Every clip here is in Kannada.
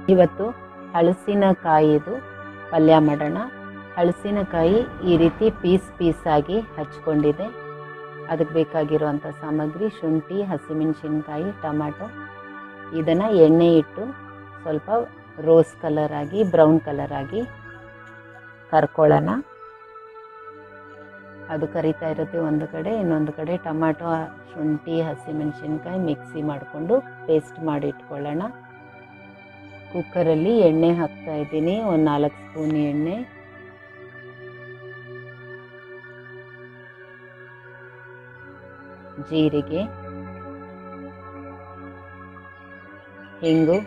ಇವತ್ತು ಹಲಸಿನಕಾಯಿದು ಪಲ್ಯ ಮಾಡೋಣ. ಹಲಸಿನಕಾಯಿ ಈ ರೀತಿ ಪೀಸ್ ಆಗಿ ಹಚ್ಕೊಂಡಿದೆ. ಅದಕ್ಕೆ ಬೇಕಾಗಿರುವಂಥ ಸಾಮಗ್ರಿ ಶುಂಠಿ, ಹಸಿಮೆಣಸಿನ್ಕಾಯಿ, ಟೊಮ್ಯಾಟೊ. ಇದನ್ನು ಎಣ್ಣೆ ಇಟ್ಟು ಸ್ವಲ್ಪ ರೋಸ್ ಕಲರ್ ಆಗಿ ಬ್ರೌನ್ ಕಲರ್ ಆಗಿ ಕರ್ಕೊಳ್ಳೋಣ. ಅದು ಕರಿತಾ ಇರುತ್ತೆ ಒಂದು ಕಡೆ, ಇನ್ನೊಂದು ಕಡೆ ಟೊಮ್ಯಾಟೊ, ಶುಂಠಿ, ಹಸಿಮೆಣಸಿನ್ಕಾಯಿ ಮಿಕ್ಸಿ ಮಾಡಿಕೊಂಡು ಪೇಸ್ಟ್ ಮಾಡಿ ಇಟ್ಕೊಳ್ಳೋಣ. ಕುಕ್ಕರಲ್ಲಿ ಎಣ್ಣೆ ಹಾಕ್ತಾ ಇದ್ದೀನಿ, ಒಂದು 4 ಸ್ಪೂನ್ ಎಣ್ಣೆ. ಜೀರಿಗೆ, ಹಿಂಗು,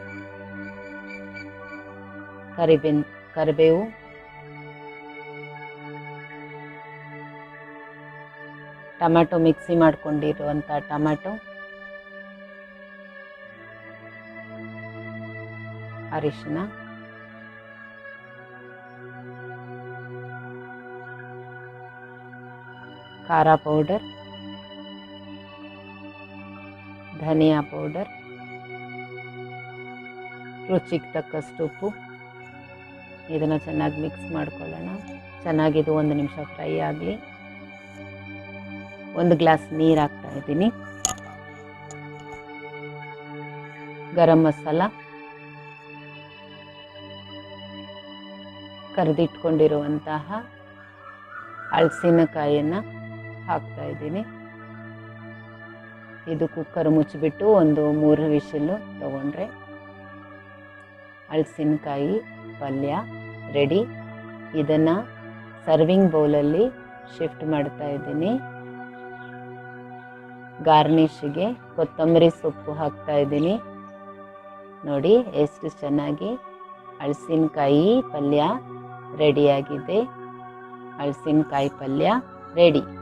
ಕರಿಬೇವು, ಟೊಮ್ಯಾಟೊ ಮಿಕ್ಸಿ ಮಾಡ್ಕೊಂಡಿರುವಂಥ ಟೊಮ್ಯಾಟೊ, ಅರಿಶಿನ, ಖಾರ ಪೌಡರ್, ಧನಿಯಾ ಪೌಡರ್, ರುಚಿಗೆ ತಕ್ಕಷ್ಟು ಉಪ್ಪು. ಇದನ್ನು ಚೆನ್ನಾಗಿ ಮಿಕ್ಸ್ ಮಾಡ್ಕೊಳ್ಳೋಣ. ಚೆನ್ನಾಗಿದು 1 ನಿಮಿಷ ಫ್ರೈ ಆಗಲಿ. 1 ಗ್ಲಾಸ್ ನೀರು ಹಾಕ್ತಾ ಇದ್ದೀನಿ. ಗರಂ ಮಸಾಲ, ಕರೆದಿಟ್ಕೊಂಡಿರುವಂತಹ ಹಲಸಿನಕಾಯಿಯನ್ನು ಹಾಕ್ತಾ ಇದ್ದೀನಿ. ಇದು ಕುಕ್ಕರ್ ಮುಚ್ಚಿಬಿಟ್ಟು ಒಂದು 3 ವಿಷಿಲು ತಗೊಂಡ್ರೆ ಹಲಸಿನಕಾಯಿ ಪಲ್ಯ ರೆಡಿ. ಇದನ್ನು ಸರ್ವಿಂಗ್ ಬೌಲಲ್ಲಿ ಶಿಫ್ಟ್ ಮಾಡ್ತಾ ಇದ್ದೀನಿ. ಗಾರ್ನಿಷ್ಗೆ ಕೊತ್ತಂಬರಿ ಸೊಪ್ಪು ಹಾಕ್ತಾ ಇದ್ದೀನಿ. ನೋಡಿ ಎಷ್ಟು ಚೆನ್ನಾಗಿ ಹಲಸಿನಕಾಯಿ ಪಲ್ಯ ರೆಡಿಯಾಗಿದೆ. ಹಲಸಿನಕಾಯಿ ಪಲ್ಯ ರೆಡಿ.